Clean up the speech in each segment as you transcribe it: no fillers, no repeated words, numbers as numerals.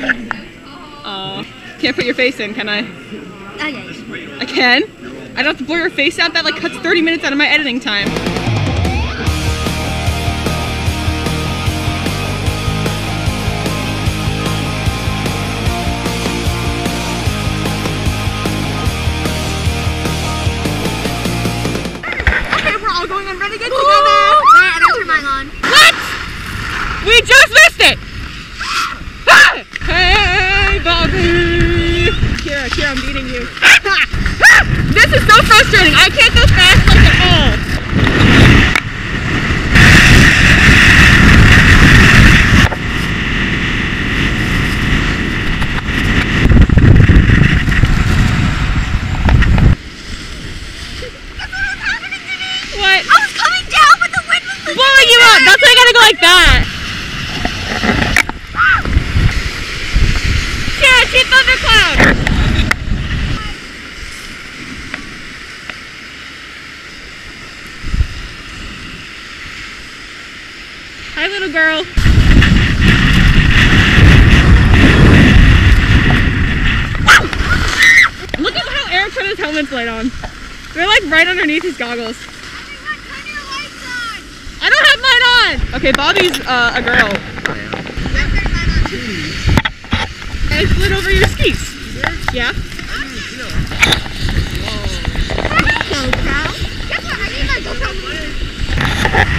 Oh, can't put your face in, can I? Okay. I can? I don't have to blur your face out? That like cuts 30 minutes out of my editing time. Okay, we're all going on Renegade together. Alright, I gotta turn mine on. What? We just missed it! Hey, Bobby! Kira, I'm beating you. This is so frustrating. I can't go fast like at all. What? I was coming down, but the wind was Blowing you up. That's why I gotta go like that. Yeah, see thundercloud. Hi, little girl. Look at how Eric put his helmet's light on. They're like right underneath his goggles. Everyone, turn your lights on. I don't have mine on. Okay, Bobby's a girl. You have to turn mine on too. I slid over your skis. Yeah. GoPro. Guess what? I need my GoPro.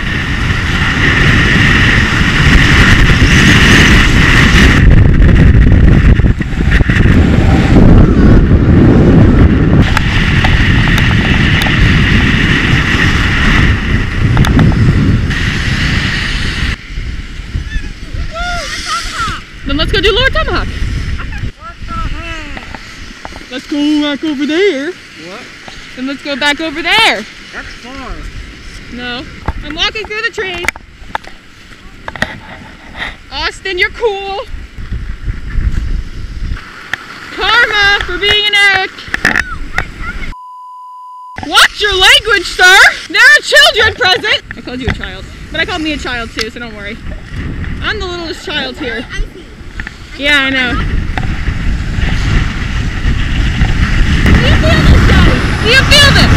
Then let's go do Lower Tomahawk. Let's go back over there. What? Then let's go back over there. That's far. No. I'm walking through the trees. Austin, you're cool. Karma for being an Eric. Watch your language, sir. There are children present. I called you a child, but I called me a child too, so don't worry. I'm the littlest child here. Yeah, I know. Do you feel this, Daddy? Do you feel this?